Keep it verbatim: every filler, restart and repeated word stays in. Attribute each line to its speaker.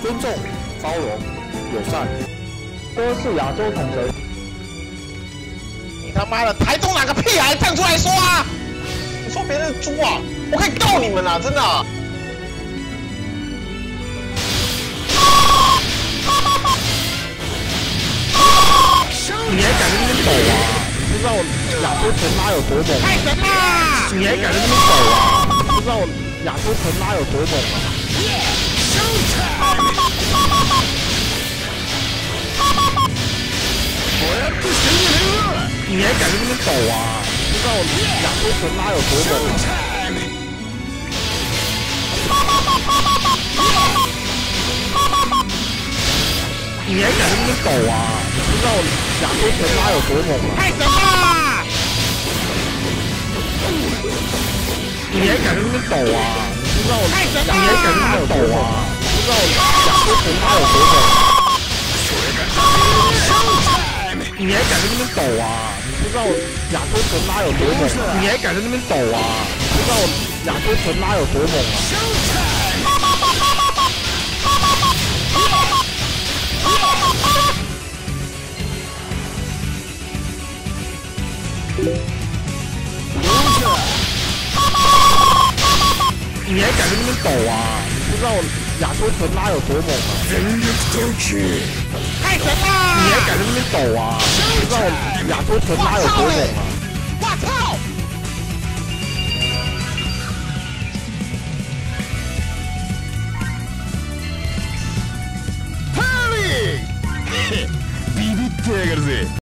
Speaker 1: 尊重、包容、友善，
Speaker 2: 都是亚洲统神。
Speaker 3: 你他妈的台中哪个屁孩站出来说啊？你说别人是猪啊？我可以告你们啊！真的、啊。
Speaker 1: 你还敢在那边抖啊？你不知道我亚洲城拉有多猛？
Speaker 3: 太神啦！
Speaker 1: 你还敢在那边抖啊？你不知道我亚洲城拉有多猛啊？你还敢在那边抖啊？你不知道我亚洲城拉有多猛啊？你还敢在那边抖啊？你不知道我亚洲城拉有多猛啊？
Speaker 3: 太神啦！
Speaker 1: 你还敢在那边抖啊？你不知道我
Speaker 3: 太神啦！
Speaker 1: 你还敢在那边抖啊？你不知道我亚洲城拉有多猛啊？你还敢在那边抖啊？你不知道我亚洲城拉有多猛啊？你还敢在那边抖啊？你不知道我亚洲城拉有多猛啊？你还敢在那边抖啊？你不知道我亚洲城拉有多猛啊？
Speaker 3: 太神啦！
Speaker 1: 你还敢在那边抖啊？你不知道我亚洲城拉有多猛啊？
Speaker 3: 我操！
Speaker 4: ビビってやがるぜ。